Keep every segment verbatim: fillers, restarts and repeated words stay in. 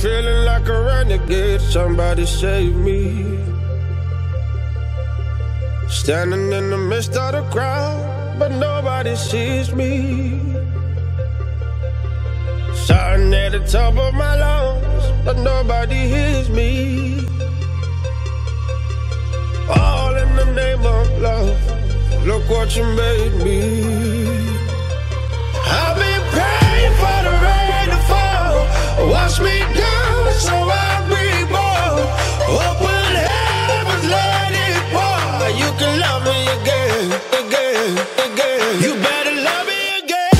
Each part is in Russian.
feeling like a renegade, somebody save me. Standing in the midst of the crowd, but nobody sees me. Shouting at the top of my lungs, but nobody hears me. All in the name of love, look what you made me. I've been praying for the rain to fall, wash me down so I breathe more. Open heavens, let it pour. You can love me again, again, again. You better love me again.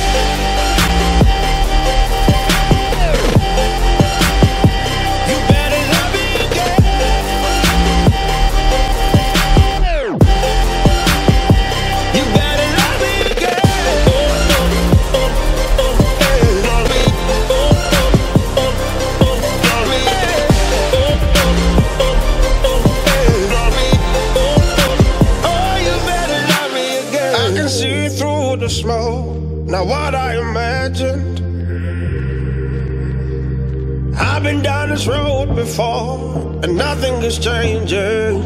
You better love me again. You better love me again. Oh, oh, oh, oh, hey. Love me. Oh, oh, oh, oh, love me. Oh, oh, oh, oh, hey. Love me. Oh, oh, oh, you better love me again. I can see through the smoke, not what I imagined. I've been down this road before, and nothing is changing.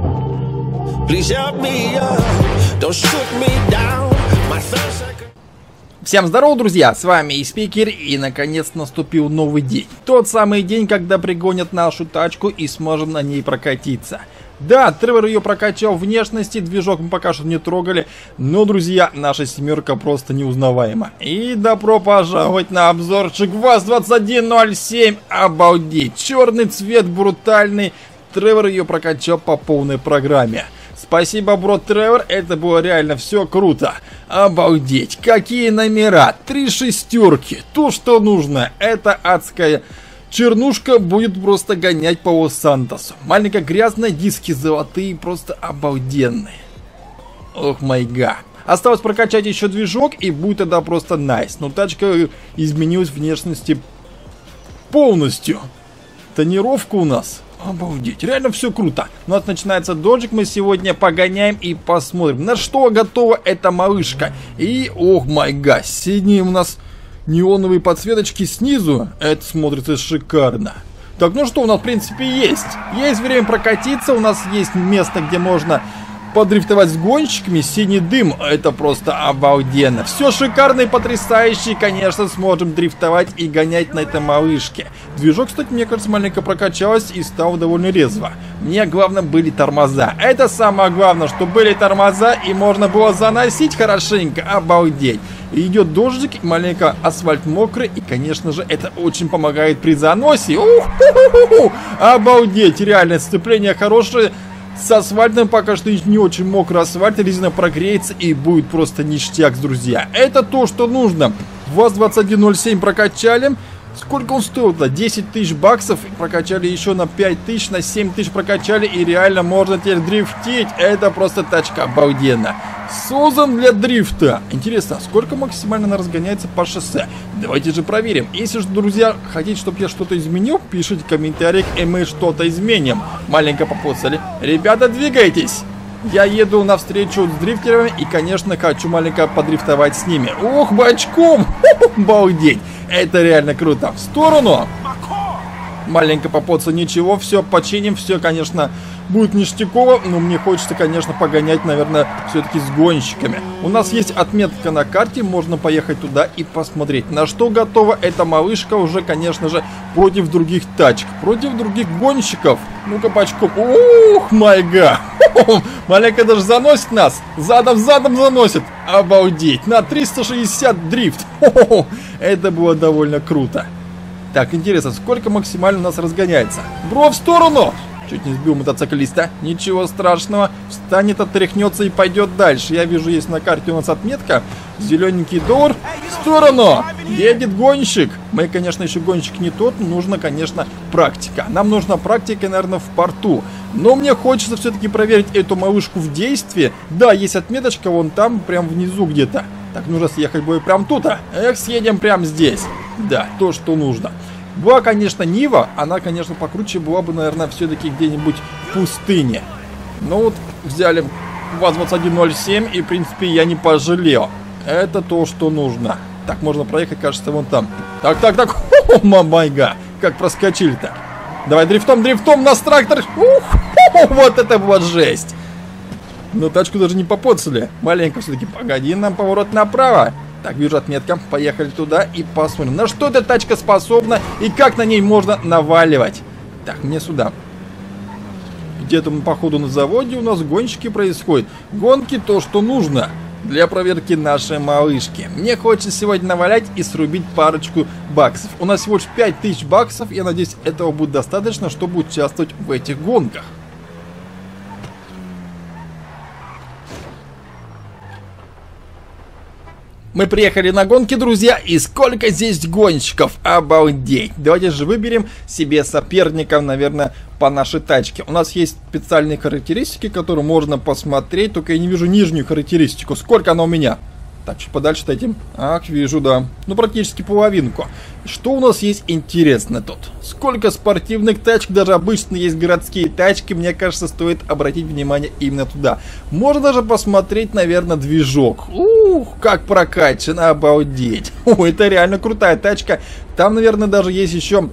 Please help me up, don't shoot me down. My thirst second. Всем здорово, друзья, с вами Испикер, и наконец наступил новый день. Тот самый день, когда пригонят нашу тачку и сможем на ней прокатиться. Да, Тревор ее прокачал внешности, движок мы пока что не трогали, но, друзья, наша семерка просто неузнаваема. И добро пожаловать на обзорчик ВАЗ двадцать один ноль семь, обалдеть, черный цвет брутальный, Тревор ее прокачал по полной программе. Спасибо, бро Тревор, это было реально все круто. Обалдеть, какие номера, три шестерки, то, что нужно, это адская чернушка будет просто гонять по Лос-Сантосу. Маленько грязная, диски золотые, просто обалденные. Ох май га. Осталось прокачать еще движок, и будет тогда просто найс. Но тачка изменилась внешности полностью. Тонировка у нас. Обалдеть, реально все круто. У нас начинается доджик, мы сегодня погоняем и посмотрим, на что готова эта малышка. И, ох май га, синие у нас неоновые подсветочки снизу, это смотрится шикарно. Так, ну что, у нас в принципе есть. Есть время прокатиться, у нас есть место, где можно подрифтовать с гонщиками. Синий дым, это просто обалденно. Все шикарно и потрясающе, конечно, сможем дрифтовать и гонять на этой малышке. Движок, кстати, мне кажется, маленько прокачалась и стал довольно резво. Мне главное были тормоза. Это самое главное, что были тормоза и можно было заносить хорошенько, обалдеть. Идет дождик, маленько асфальт мокрый, и, конечно же, это очень помогает при заносе. У-ху-ху-ху-ху! Обалдеть, реально, сцепление хорошее. С асфальтом пока что не очень мокрый асфальт, резина прогреется и будет просто ништяк, друзья. Это то, что нужно. ВАЗ двадцать один ноль семь прокачали. Сколько он стоил-то? десять тысяч баксов. Прокачали еще на пять тысяч, на семь тысяч прокачали. И реально можно теперь дрифтить. Это просто тачка обалденно. Создан для дрифта. Интересно, сколько максимально она разгоняется по шоссе? Давайте же проверим. Если же, друзья, хотите, чтобы я что-то изменил, пишите в комментариях, и мы что-то изменим. Маленько попоцали. Ребята, двигайтесь. Я еду навстречу с дрифтерами и, конечно, хочу маленько подрифтовать с ними. Ох, бочком! Обалдеть! Это реально круто. В сторону! Маленько попоться, ничего, все починим, все, конечно, будет ништяково, но мне хочется, конечно, погонять, наверное, все-таки с гонщиками. У нас есть отметка на карте, можно поехать туда и посмотреть, на что готова эта малышка уже, конечно же, против других тачек, против других гонщиков. Ну-ка, бочком. Ух, май га! Маленько даже заносит нас, задом-задом заносит. Обалдеть, на триста шестьдесят дрифт. Это было довольно круто. Так, интересно, сколько максимально у нас разгоняется? Бро, в сторону! Чуть не сбил мотоциклиста. Ничего страшного. Встанет, отряхнется и пойдет дальше. Я вижу, есть на карте у нас отметка. Зелененький доллар. В сторону! Едет гонщик. Мы, конечно, еще гонщик не тот. Нужно, конечно, практика. Нам нужна практика, наверное, в порту. Но мне хочется все-таки проверить эту малышку в действии. Да, есть отметочка вон там, прям внизу где-то. Так, нужно съехать будет прям тут. Эх, съедем прям здесь. Да, то, что нужно. Была, конечно, Нива. Она, конечно, покруче была бы, наверное, все-таки где-нибудь в пустыне. Ну вот, взяли ВАЗ двадцать один ноль семь. И, в принципе, я не пожалел. Это то, что нужно. Так, можно проехать, кажется, вон там. Так, так, так. О, мамайга. как проскочили-то. Давай дрифтом, дрифтом, нас трактор. Ух, вот это вот жесть. Но тачку даже не попоцали. Маленько все-таки. Погоди, нам поворот направо. Так, вижу отметка. Поехали туда и посмотрим, на что эта тачка способна и как на ней можно наваливать. Так, мне сюда. Где-то мы, походу, на заводе у нас гонщики происходят. Гонки то, что нужно для проверки нашей малышки. Мне хочется сегодня навалять и срубить парочку баксов. У нас всего лишь пять тысяч баксов. Я надеюсь, этого будет достаточно, чтобы участвовать в этих гонках. Мы приехали на гонки, друзья, и сколько здесь гонщиков, обалдеть. Давайте же выберем себе соперников, наверное, по нашей тачке. У нас есть специальные характеристики, которые можно посмотреть, только я не вижу нижнюю характеристику. Сколько она у меня? Так, чуть подальше этим. Ах, вижу, да. Ну, практически половинку. Что у нас есть интересно тут? Сколько спортивных тачек, даже обычно есть городские тачки. Мне кажется, стоит обратить внимание именно туда. Можно даже посмотреть, наверное, движок. Ух, как прокачано, обалдеть. О, это реально крутая тачка. Там, наверное, даже есть еще...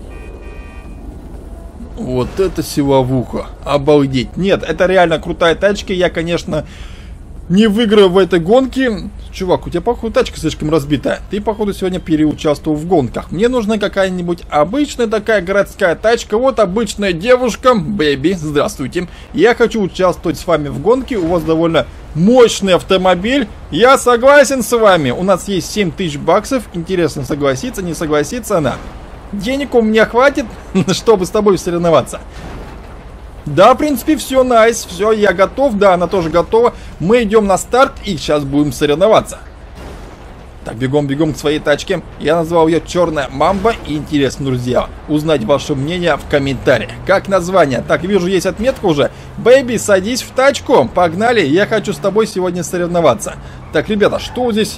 Вот это силовуха. Обалдеть. Нет, это реально крутая тачка. Я, конечно... не выиграю в этой гонке. Чувак, у тебя, походу, тачка слишком разбитая. Ты, походу, сегодня переучаствовал в гонках. Мне нужна какая-нибудь обычная такая городская тачка. Вот обычная девушка. Бэби, здравствуйте. Я хочу участвовать с вами в гонке. У вас довольно мощный автомобиль. Я согласен с вами. У нас есть семь тысяч баксов. Интересно, согласится, не согласится она. Денег у меня хватит, чтобы с тобой соревноваться. Да, в принципе, все, найс, все, я готов, да, она тоже готова. Мы идем на старт и сейчас будем соревноваться. Так, бегом, бегом к своей тачке. Я назвал ее Черная Мамба. И интересно, друзья, узнать ваше мнение в комментариях. Как название? Так, вижу, есть отметка уже. Бэйби, садись в тачку, погнали, я хочу с тобой сегодня соревноваться. Так, ребята, что здесь?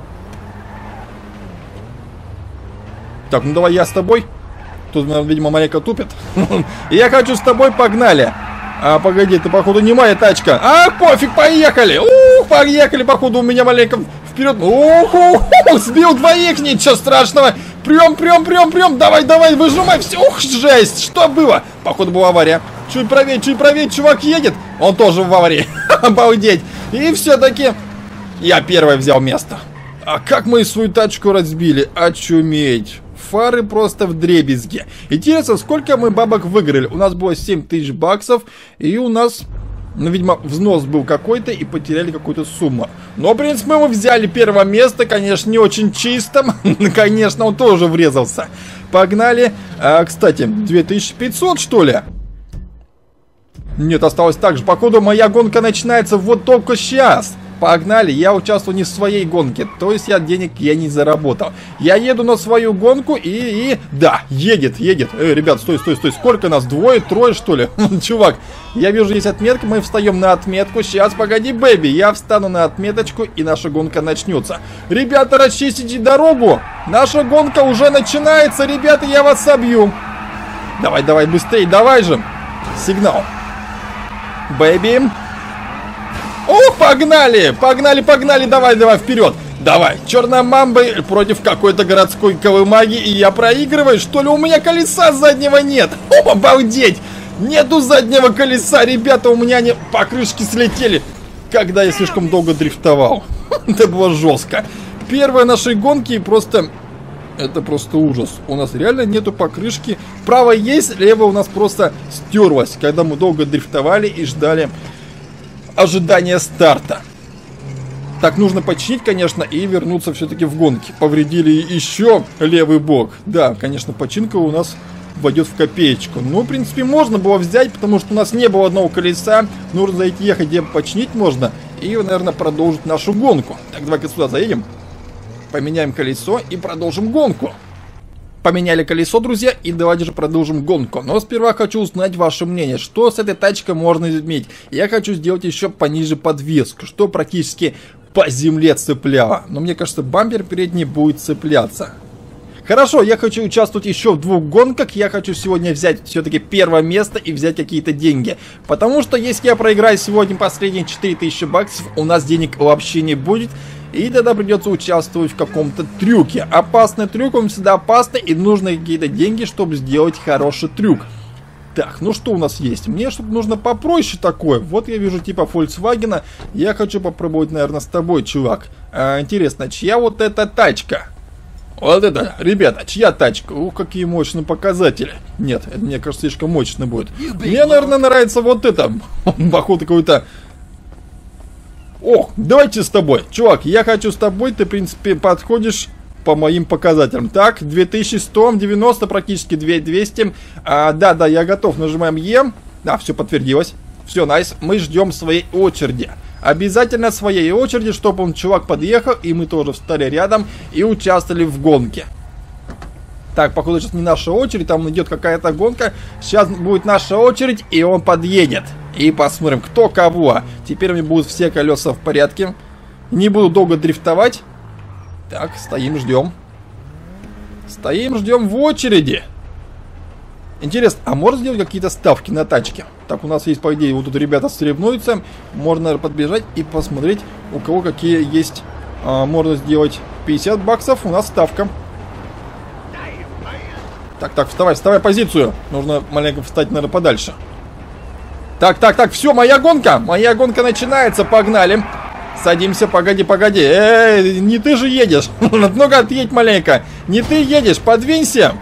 Так, ну давай я с тобой. Тут, видимо, маленько тупит. Я хочу с тобой, погнали. А, погоди, ты, походу, не моя тачка. А, пофиг, поехали. Ух, поехали, походу, у меня маленько вперед. Ух, ух, ух, сбил двоих, ничего страшного. Прям, прям, прям, прям, давай, давай, выжимай все. Ух, жесть, что было? Походу, была авария. Чуть правее, чуть правее, чувак едет. Он тоже в аварии. Обалдеть. И все-таки я первый взял место. А как мы свою тачку разбили? Очуметь. Фары просто вдребезги. Интересно, сколько мы бабок выиграли? У нас было семь тысяч баксов. И у нас, ну, видимо, взнос был какой-то. И потеряли какую-то сумму. Но, в принципе, мы взяли первое место. Конечно, не очень чисто. Конечно, он тоже врезался. Погнали. А, кстати, две тысячи пятьсот, что ли? Нет, осталось так же. Походу, моя гонка начинается вот только сейчас. Погнали, я участвую не в своей гонке, то есть я денег я не заработал. Я еду на свою гонку и, и... да, едет, едет. Эй, ребят, стой, стой, стой, сколько нас? Двое, трое, что ли? Чувак, я вижу, есть отметка, мы встаем на отметку. Сейчас, погоди, бэби, я встану на отметочку и наша гонка начнется. Ребята, расчистите дорогу, наша гонка уже начинается, ребята, я вас собью. Давай, давай, быстрее, давай же. Сигнал. Бэби. О, погнали! Погнали, погнали, давай, давай, вперед! Давай, Черная Мамба против какой-то городской колымаги, и я проигрываю, что ли? У меня колеса заднего нет! О, обалдеть! Нету заднего колеса, ребята, у меня они покрышки слетели, когда я слишком долго дрифтовал. Это было жестко. Первые наши гонки просто... это просто ужас. У нас реально нету покрышки. Правая есть, левая у нас просто стерлась, когда мы долго дрифтовали и ждали... ожидание старта. Так, нужно починить, конечно, и вернуться все-таки в гонки. Повредили еще левый бок. Да, конечно, починка у нас войдет в копеечку. Ну, в принципе, можно было взять, потому что у нас не было одного колеса. Нужно зайти, ехать, где починить можно. И, наверное, продолжить нашу гонку. Так, давай-ка сюда заедем. Поменяем колесо и продолжим гонку. Поменяли колесо, друзья, и давайте же продолжим гонку. Но сперва хочу узнать ваше мнение, что с этой тачкой можно изменить. Я хочу сделать еще пониже подвеску, что практически по земле цепляло. Но мне кажется, бампер передний будет цепляться. Хорошо, я хочу участвовать еще в двух гонках. Я хочу сегодня взять все-таки первое место и взять какие-то деньги. Потому что если я проиграю сегодня последние четыре тысячи баксов, у нас денег вообще не будет. И тогда придется участвовать в каком-то трюке. Опасный трюк, он всегда опасный, и нужны какие-то деньги, чтобы сделать хороший трюк. Так, ну что у нас есть? Мне что-то нужно попроще такое. Вот я вижу типа Volkswagen. Я хочу попробовать, наверное, с тобой, чувак. А, интересно, чья вот эта тачка? Вот это, ребята, чья тачка? Ух, какие мощные показатели. Нет, это, мне кажется, слишком мощно будет. Мне, наверное, нравится вот это. Походу, какой-то... Ох, давайте с тобой. Чувак, я хочу с тобой. Ты, в принципе, подходишь по моим показателям. Так, две тысячи сто девяносто, практически две тысячи двести. А, да, да, я готов. Нажимаем Е. Да, все подтвердилось. Все, найс. Мы ждем своей очереди. Обязательно своей очереди, чтобы он, чувак, подъехал, и мы тоже встали рядом и участвовали в гонке. Так, походу, сейчас не наша очередь, там идет какая-то гонка. Сейчас будет наша очередь, и он подъедет. И посмотрим, кто кого. Теперь у меня будут все колеса в порядке. Не буду долго дрифтовать. Так, стоим, ждем. Стоим, ждем в очереди. Интересно, а можно сделать какие-то ставки на тачке? Так, у нас есть, по идее, вот тут ребята соревнуются. Можно, наверное, подбежать и посмотреть, у кого какие есть. А, можно сделать пятьдесят баксов, у нас ставка. Так, так, вставай, вставай позицию. Нужно маленько встать, наверное, подальше. Так, так, так, все, моя гонка. Моя гонка начинается, погнали. Садимся, погоди, погоди. Эй, не ты же едешь. Ну-ка, отъедь маленько. Не ты едешь, подвинься.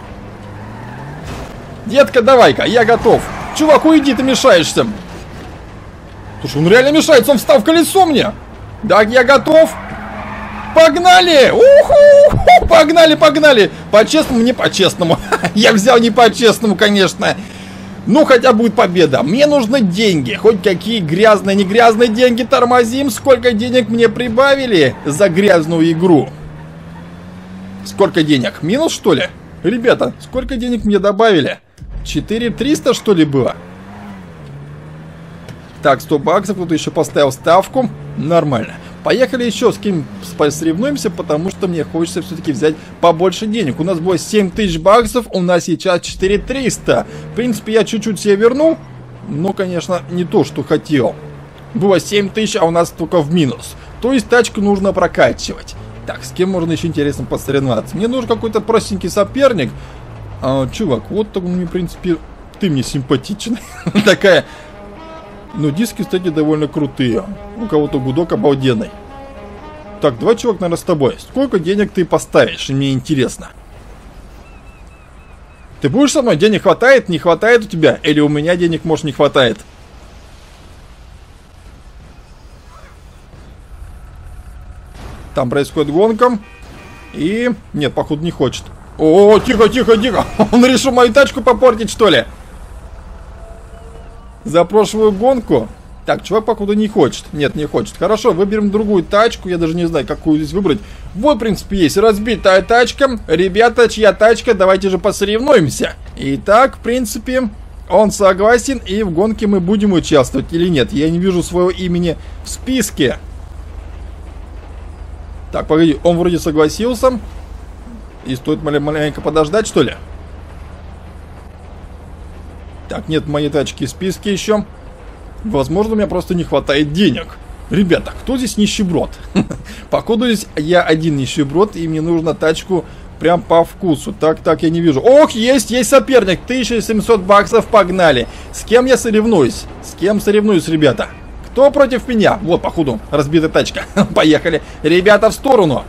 Детка, давай-ка, я готов. Чувак, уйди, ты мешаешься. Слушай, он реально мешается, он встал в колесо мне. Так, я готов. Погнали! Уху! Погнали, погнали! По-честному, не по-честному. Я взял не по-честному, конечно. Ну, хотя будет победа. Мне нужны деньги. Хоть какие грязные, не грязные деньги. Тормозим. Сколько денег мне прибавили за грязную игру? Сколько денег? Минус, что ли? Ребята, сколько денег мне добавили? четыре триста, что ли, было? Так, сто баксов. Кто-то еще поставил ставку. Нормально. Поехали еще с кем соревнуемся, потому что мне хочется все-таки взять побольше денег. У нас было семь тысяч баксов, у нас сейчас четыре триста. В принципе, я чуть-чуть себе вернул, но, конечно, не то, что хотел. Было семь тысяч, а у нас только в минус. То есть тачку нужно прокачивать. Так, с кем можно еще интересно посоревноваться? Мне нужен какой-то простенький соперник. А, чувак, вот так мне, в принципе, ты мне симпатичен. Такая... Но диски, кстати, довольно крутые. У кого-то гудок обалденный. Так, давай, чувак, наверное, с тобой. Сколько денег ты поставишь? Мне интересно. Ты будешь со мной? Денег хватает? Не хватает у тебя? Или у меня денег, может, не хватает? Там происходит гонка. И... Нет, походу, не хочет. О, тихо, тихо, тихо. Он решил мою тачку попортить, что ли? За прошлую гонку. Так, чувак, походу, не хочет. Нет, не хочет. Хорошо, выберем другую тачку. Я даже не знаю, какую здесь выбрать. Вот, в принципе, есть разбитая тачка. Ребята, чья тачка? Давайте же посоревнуемся. Итак, в принципе, он согласен. И в гонке мы будем участвовать или нет? Я не вижу своего имени в списке. Так, погоди, он вроде согласился. И стоит маленько подождать, что ли? Так, нет моей тачки в списке еще. Возможно, у меня просто не хватает денег. Ребята, кто здесь нищеброд? Походу, здесь я один нищеброд, и мне нужно тачку прям по вкусу. Так, так, я не вижу. Ох, есть, есть соперник. тысяча семьсот баксов, погнали. С кем я соревнуюсь? С кем соревнуюсь, ребята? Кто против меня? Вот, походу, разбитая тачка. Поехали. Ребята, в сторону.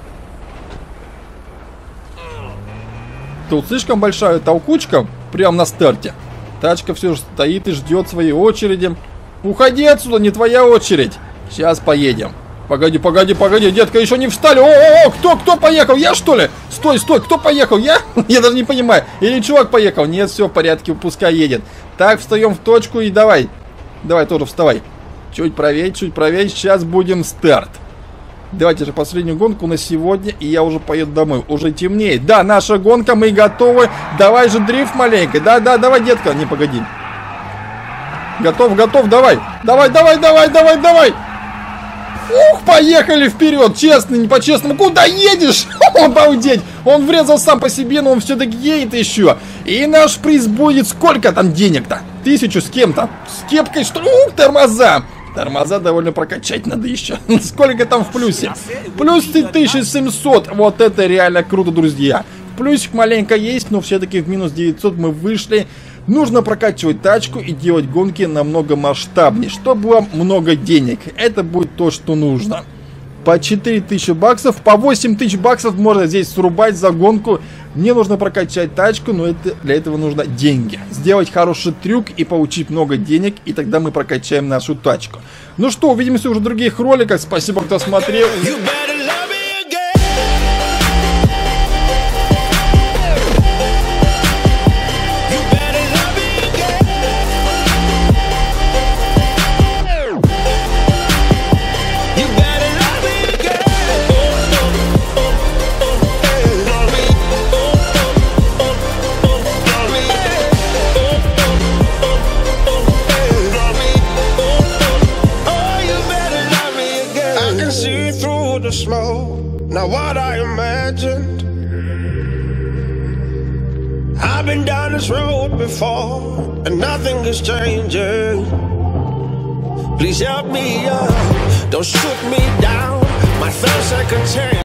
Тут слишком большая толкучка прямо на старте. Тачка все же стоит и ждет своей очереди. Уходи отсюда, не твоя очередь. Сейчас поедем. Погоди, погоди, погоди, детка, еще не встали. О-о-о, кто, кто поехал? Я, что ли? Стой, стой, кто поехал? Я? Я даже не понимаю. Или чувак поехал? Нет, все в порядке, пускай едет. Так, встаем в точку и давай. Давай, тоже вставай. Чуть правее, чуть правее. Сейчас будем старт. Давайте же последнюю гонку на сегодня, и я уже поеду домой. Уже темнеет. Да, наша гонка, мы готовы. Давай же дрифт маленький. Да, да, давай, детка. Не, погоди. Готов, готов, давай. Давай, давай, давай, давай, давай. Ух, поехали вперед. Честно, не по-честному. Куда едешь? Обалдеть. Он врезал сам по себе, но он все-таки едет еще. И наш приз будет сколько там денег-то? Тысячу с кем-то? С кепкой, что ли? Ух, тормоза. Тормоза довольно прокачать надо еще. Сколько там в плюсе? Плюс тысяча семьсот. Вот это реально круто, друзья. Плюсик маленько есть, но все-таки в минус девятьсот мы вышли. Нужно прокачивать тачку и делать гонки намного масштабнее, чтобы вам много денег. Это будет то, что нужно. По четыре тысячи баксов, по восемь тысяч баксов можно здесь срубать за гонку. Мне нужно прокачать тачку, но это, для этого нужно деньги. Сделать хороший трюк и получить много денег, и тогда мы прокачаем нашу тачку. Ну что, увидимся уже в других роликах. Спасибо, кто смотрел. Smoke, not what I imagined. I've been down this road before, and nothing is changing. Please help me up, don't shoot me down. My third second chance.